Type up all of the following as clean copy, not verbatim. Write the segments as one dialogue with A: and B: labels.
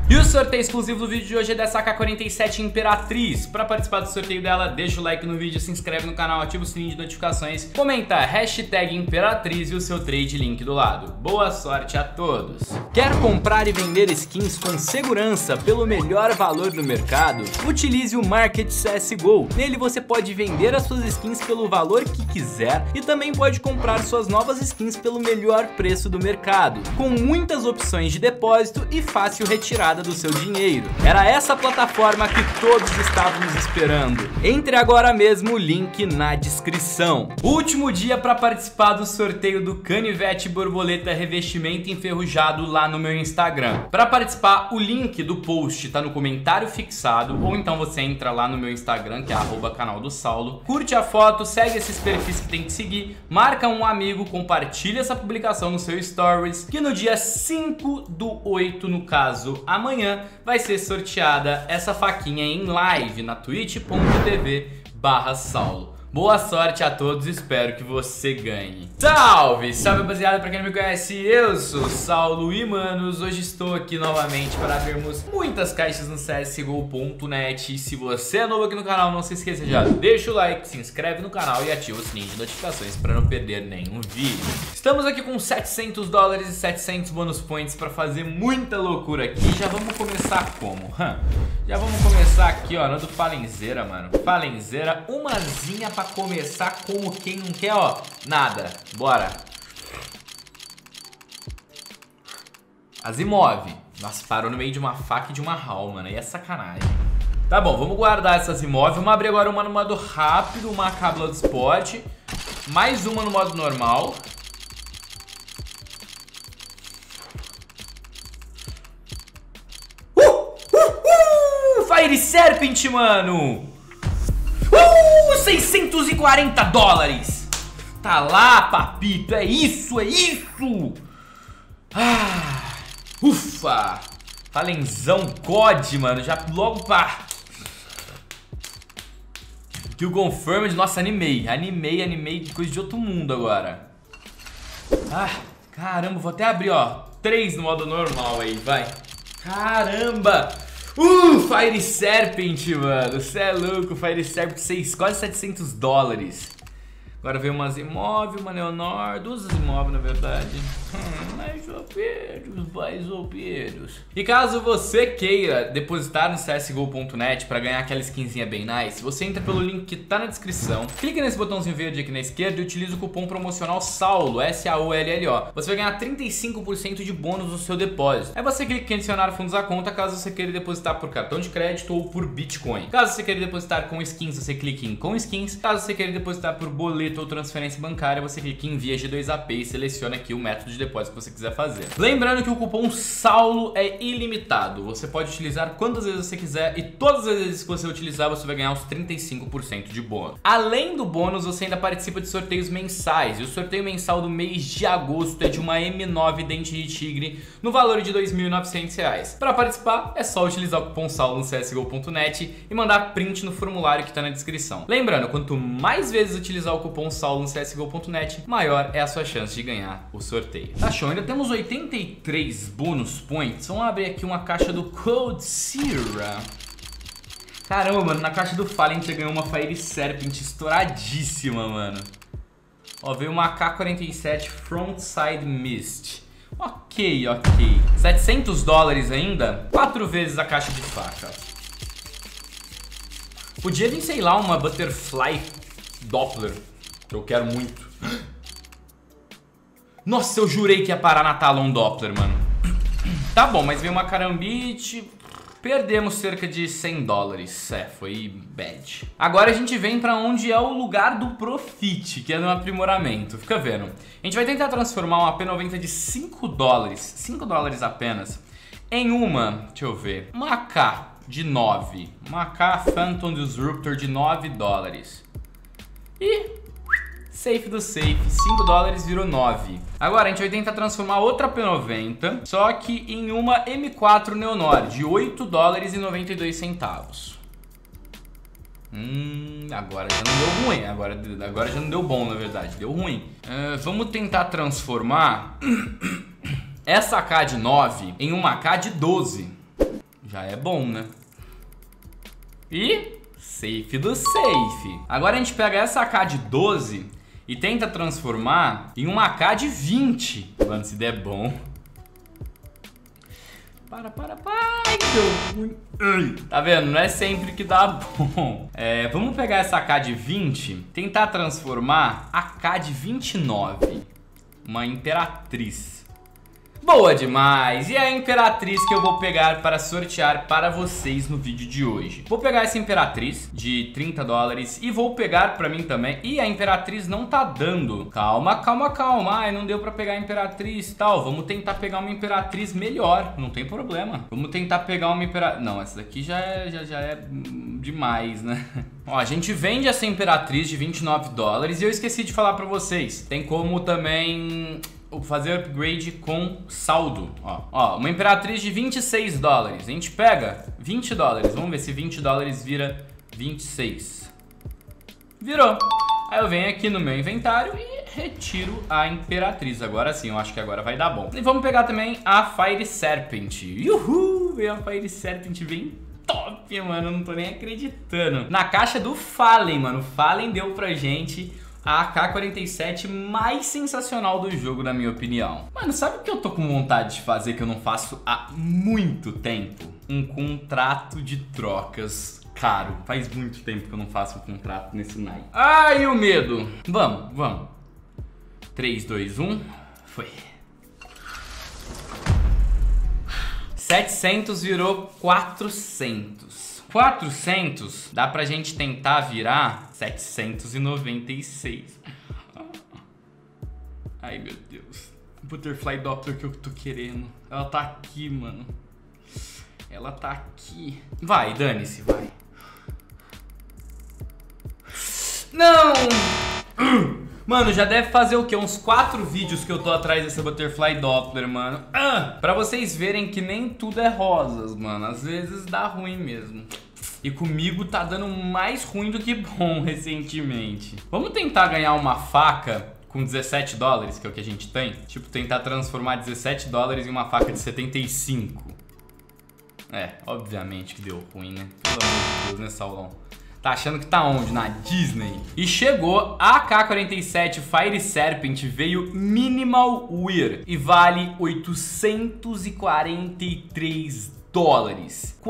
A: E o sorteio exclusivo do vídeo de hoje é dessa AK-47 Imperatriz. Para participar do sorteio dela, deixa o like no vídeo, se inscreve no canal, ativa o sininho de notificações, comenta hashtag Imperatriz e o seu trade link do lado. Boa sorte a todos! Quer comprar e vender skins com segurança pelo melhor valor do mercado? Utilize o Market CSGO. Nele você pode vender as suas skins pelo valor que quiser e também pode comprar suas novas skins pelo melhor preço do mercado, com muitas opções de depósito e fácil retirada do seu dinheiro. Era essa plataforma que todos estávamos esperando. Entre agora mesmo, o link na descrição. Último dia para participar do sorteio do Canivete Borboleta Revestimento Enferrujado lá no meu Instagram. Para participar, o link do post tá no comentário fixado, ou então você entra lá no meu Instagram, que é @canaldosaulo, curte a foto, segue esses perfis que tem que seguir, marca um amigo, compartilha essa publicação no seu stories, que no dia 5/8, no caso amanhã, vai ser sorteada essa faquinha em live na twitch.tv/saulo. Boa sorte a todos, espero que você ganhe. Salve! Salve, rapaziada, pra quem não me conhece, eu sou o Saulo e, manos, hoje estou aqui novamente para vermos muitas caixas no CSGO.net. E se você é novo aqui no canal, não se esqueça já, deixa o like, se inscreve no canal e ativa o sininho de notificações para não perder nenhum vídeo. Estamos aqui com $700 e 700 bonus points para fazer muita loucura aqui. Já vamos começar como? Já vamos começar aqui, ó, no do Falenzeira, mano. Falenzeira, umazinha pra começar, como quem não quer, ó, nada. Bora. Asimov. Nossa, parou no meio de uma faca e de uma HAL, mano. Aí é sacanagem. Tá bom, vamos guardar essa Asimov. Vamos abrir agora uma no modo rápido, uma AK Bloodsport. Mais uma no modo normal. Fire Serpent, mano! $640! Tá lá, papito, é isso, é isso! Ah, ufa! Falenzão COD, mano, já logo pá! Kill confirmed, nossa, animei, que coisa de outro mundo agora. Ah, caramba, vou até abrir, ó, 3 no modo normal aí, vai. Caramba! Fire Serpent, mano, cê é louco, Fire Serpent, quase $700. Agora veio uma Asimov, uma Leonor, 2 Asimov na verdade. Mais opeiros. E caso você queira depositar no CSGO.net para ganhar aquela skinzinha bem nice, você entra pelo link que tá na descrição, clica nesse botãozinho verde aqui na esquerda e utiliza o cupom promocional SAULO, SAULLO. Você vai ganhar 35% de bônus no seu depósito. Aí você clica em adicionar fundos à conta caso você queira depositar por cartão de crédito ou por Bitcoin. Caso você queira depositar com skins, você clica em com skins. Caso você queira depositar por boleto ou transferência bancária, você clica em via G2AP e seleciona aqui o método de depósito que você quiser fazer. Lembrando que o cupom SAULO é ilimitado. Você pode utilizar quantas vezes você quiser e todas as vezes que você utilizar, você vai ganhar os 35% de bônus. Além do bônus, você ainda participa de sorteios mensais. E o sorteio mensal do mês de agosto é de uma M9 Dente de Tigre no valor de R$2.900. Para participar, é só utilizar o cupom SAULO no CSGO.net e mandar print no formulário que está na descrição. Lembrando, quanto mais vezes utilizar o cupom SAULO no CSGO.net, maior é a sua chance de ganhar o sorteio. Tá show, ainda temos 83 bônus points. Vamos abrir aqui uma caixa do Cold Sierra. Caramba, mano, na caixa do Fallen você ganhou uma Fire Serpent estouradíssima, mano. Ó, veio uma AK-47 Frontside Mist. Ok. $700 ainda? 4 vezes a caixa de faca. Podia vir, sei lá, uma Butterfly Doppler, que eu quero muito. Nossa, eu jurei que ia parar na Talon Doppler, mano. Tá bom, mas veio uma Karambit. Perdemos cerca de $100. É, foi bad. Agora a gente vem pra onde é o lugar do profit, que é no aprimoramento. Fica vendo. A gente vai tentar transformar uma P90 de $5, $5 apenas, em uma, deixa eu ver, uma AK de 9. Uma AK Phantom Disruptor de $9. E safe do safe, $5 virou 9. Agora a gente vai tentar transformar outra P90, só que em uma M4 Neonor de $8,92. Agora já não deu ruim, agora já não deu bom, na verdade, deu ruim. Vamos tentar transformar essa AK de 9 em uma AK de 12. Já é bom, né? E safe do safe. Agora a gente pega essa AK de 12 e tenta transformar em uma AK de 20. Mano, se der bom. Para. Ai, que deu ruim. Tá vendo? Não é sempre que dá bom. Vamos pegar essa AK de 20, tentar transformar a AK de 29. Uma Imperatriz. Boa demais! E a Imperatriz que eu vou pegar para sortear para vocês no vídeo de hoje. Vou pegar essa Imperatriz de 30 dólares e vou pegar para mim também. E a Imperatriz não tá dando. Calma. Ai, não deu para pegar a Imperatriz e tal. Vamos tentar pegar uma Imperatriz melhor. Não tem problema. Vamos tentar pegar uma Imperatriz... Não, essa daqui já é demais, né? Ó, a gente vende essa Imperatriz de 29 dólares e eu esqueci de falar para vocês. Tem como também... fazer upgrade com saldo. Ó, uma Imperatriz de 26 dólares. A gente pega 20 dólares. Vamos ver se 20 dólares vira 26. Virou. Aí eu venho aqui no meu inventário e retiro a Imperatriz. Agora sim, eu acho que agora vai dar bom. E vamos pegar também a Fire Serpent. Uhul! Veio a Fire Serpent bem top, mano. Eu não tô nem acreditando. Na caixa do Fallen, mano. O Fallen deu pra gente a AK-47 mais sensacional do jogo, na minha opinião. Mano, sabe o que eu tô com vontade de fazer que eu não faço há muito tempo? Um contrato de trocas caro. Faz muito tempo que eu não faço um contrato nesse naipe. Ai, o medo. Vamos. 3, 2, 1. Foi. 700 virou 400. 400 dá pra gente tentar virar 796. Ai, meu Deus. Butterfly Doppler que eu tô querendo. Ela tá aqui, mano. Ela tá aqui. Vai, dane-se, vai. Não! Mano, já deve fazer o quê? Uns 4 vídeos que eu tô atrás dessa Butterfly Doppler, mano. Pra vocês verem que nem tudo é rosas, mano. Às vezes dá ruim mesmo. E comigo tá dando mais ruim do que bom recentemente. Vamos tentar ganhar uma faca com 17 dólares, que é o que a gente tem. Tipo, tentar transformar 17 dólares em uma faca de 75. Obviamente que deu ruim, né? Pelo amor de Deus, né, Saulão? Tá achando que tá onde? Na Disney? E chegou a AK-47 Fire Serpent, veio Minimal Wear e vale 843 dólares,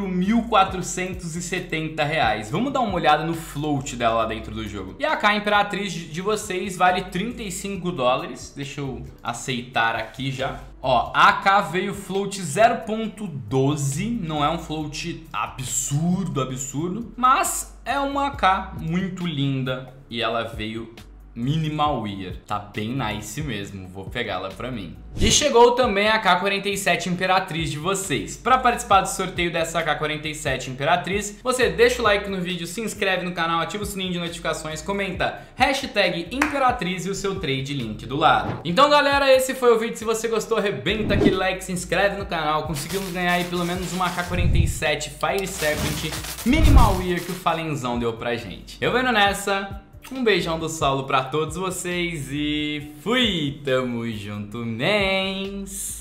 A: 4.470 reais. Vamos dar uma olhada no float dela lá dentro do jogo. E a AK Imperatriz de vocês vale 35 dólares. Deixa eu aceitar aqui já. Ó, a AK veio float 0.12, não é um float absurdo, mas é uma AK muito linda e ela veio Minimal Wear. Tá bem nice mesmo, vou pegá-la pra mim. E chegou também a AK-47 Imperatriz de vocês. Para participar do sorteio dessa AK-47 Imperatriz, você deixa o like no vídeo, se inscreve no canal, ativa o sininho de notificações, comenta hashtag Imperatriz e o seu trade link do lado. Então galera, esse foi o vídeo. Se você gostou, arrebenta aquele like, se inscreve no canal. Conseguimos ganhar aí pelo menos uma AK-47 Fire Serpent Minimal Wear que o Falenzão deu pra gente. Eu vendo nessa. Um beijão do Saulo pra todos vocês e fui! Tamo junto, mens!